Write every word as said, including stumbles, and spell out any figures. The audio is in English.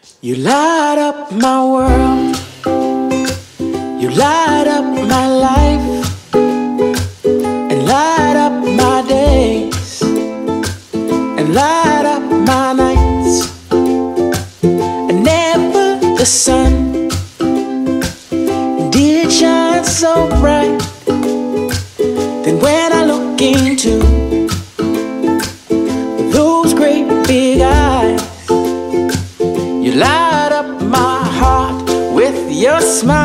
You light up my world, you light up my life, and light up my days, and light up my nights. And never the sun did shine so bright than when I look into those great big eyes. You light up my heart with your smile.